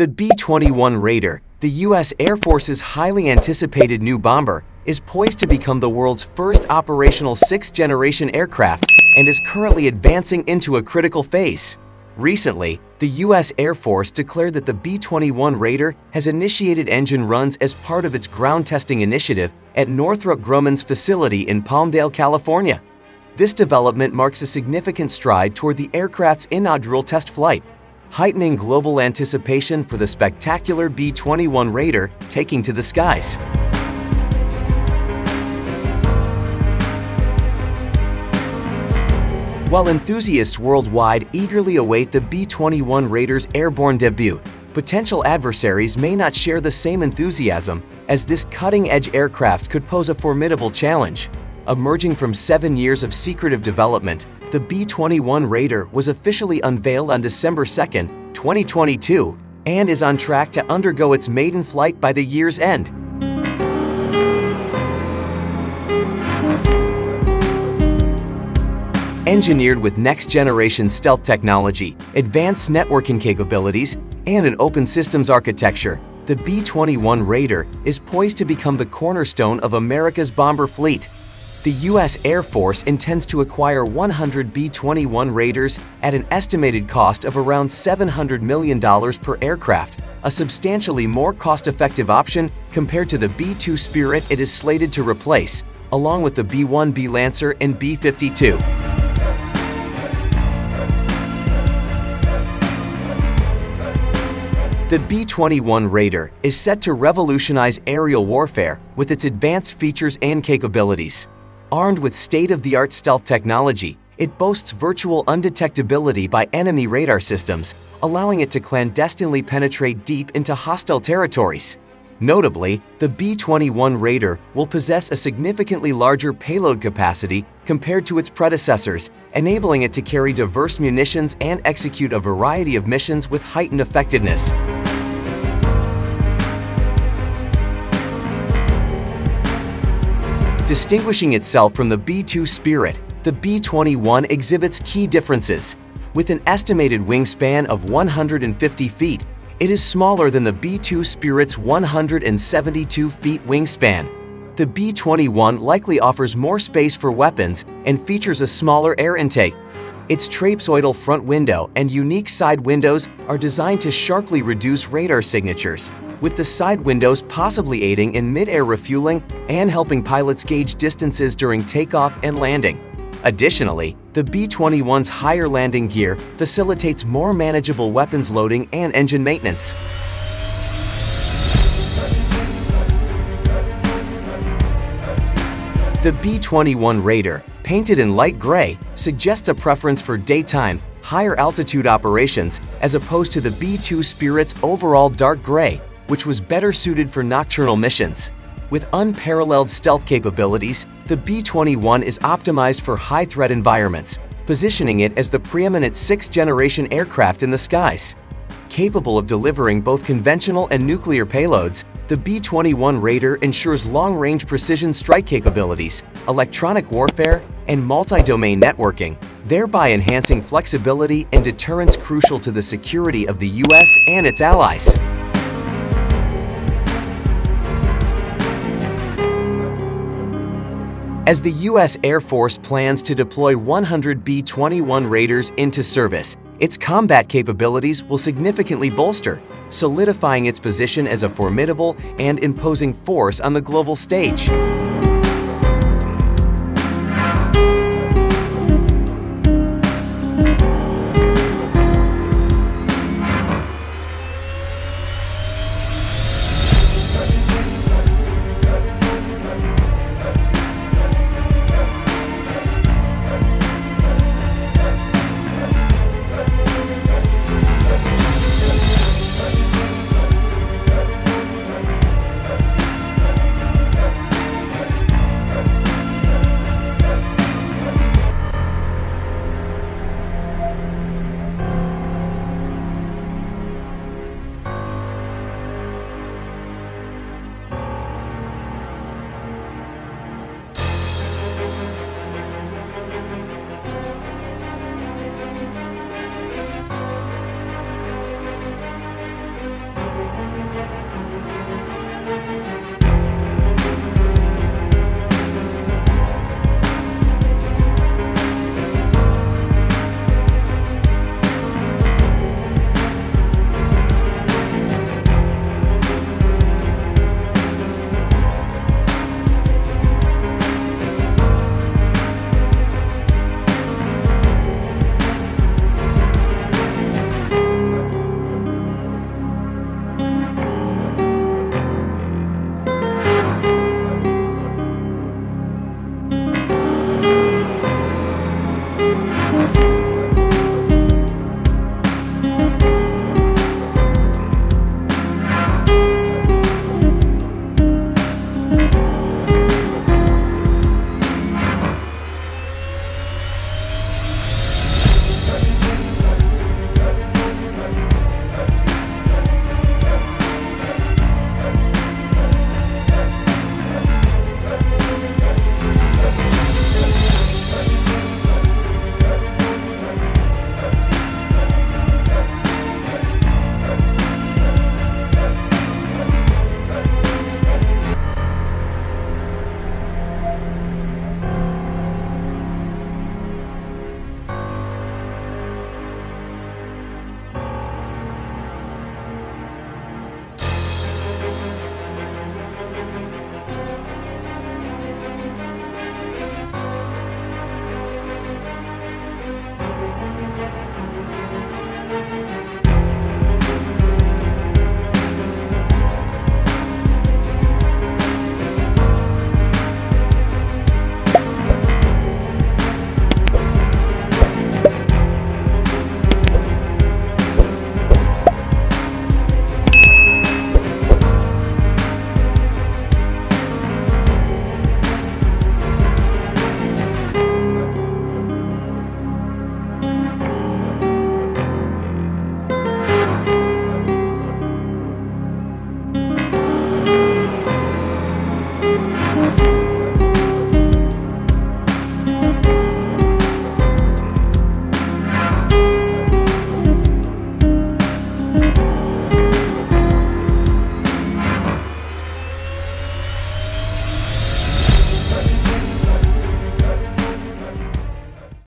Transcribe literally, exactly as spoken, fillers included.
The B twenty-one Raider, the U S Air Force's highly anticipated new bomber, is poised to become the world's first operational sixth-generation aircraft and is currently advancing into a critical phase. Recently, the U S Air Force declared that the B twenty-one Raider has initiated engine runs as part of its ground testing initiative at Northrop Grumman's facility in Palmdale, California. This development marks a significant stride toward the aircraft's inaugural test flight, heightening global anticipation for the spectacular B twenty-one Raider taking to the skies. While enthusiasts worldwide eagerly await the B twenty-one Raider's airborne debut, potential adversaries may not share the same enthusiasm, as this cutting-edge aircraft could pose a formidable challenge. Emerging from seven years of secretive development, the B twenty-one Raider was officially unveiled on December second, twenty twenty-two, and is on track to undergo its maiden flight by the year's end. Engineered with next-generation stealth technology, advanced networking capabilities, and an open systems architecture, the B twenty-one Raider is poised to become the cornerstone of America's bomber fleet. The U S Air Force intends to acquire one hundred B twenty-one Raiders at an estimated cost of around seven hundred million dollars per aircraft, a substantially more cost-effective option compared to the B two Spirit it is slated to replace, along with the B one B Lancer and B fifty-two. The B twenty-one Raider is set to revolutionize aerial warfare with its advanced features and capabilities. Armed with state-of-the-art stealth technology, it boasts virtual undetectability by enemy radar systems, allowing it to clandestinely penetrate deep into hostile territories. Notably, the B twenty-one Raider will possess a significantly larger payload capacity compared to its predecessors, enabling it to carry diverse munitions and execute a variety of missions with heightened effectiveness. Distinguishing itself from the B two Spirit, the B twenty-one exhibits key differences. With an estimated wingspan of one hundred fifty feet, it is smaller than the B two Spirit's one hundred seventy-two feet wingspan. The B twenty-one likely offers more space for weapons and features a smaller air intake. Its trapezoidal front window and unique side windows are designed to sharply reduce radar signatures, with the side windows possibly aiding in mid-air refueling and helping pilots gauge distances during takeoff and landing. Additionally, the B twenty-one's higher landing gear facilitates more manageable weapons loading and engine maintenance. The B twenty-one Raider, painted in light gray, suggests a preference for daytime, higher altitude operations as opposed to the B two Spirit's overall dark gray, which was better suited for nocturnal missions. With unparalleled stealth capabilities, the B twenty-one is optimized for high-threat environments, positioning it as the preeminent sixth-generation aircraft in the skies. Capable of delivering both conventional and nuclear payloads, the B twenty-one Raider ensures long-range precision strike capabilities, electronic warfare, and multi-domain networking, thereby enhancing flexibility and deterrence crucial to the security of the U S and its allies. As the U S Air Force plans to deploy one hundred B twenty-one Raiders into service, its combat capabilities will significantly bolster, solidifying its position as a formidable and imposing force on the global stage.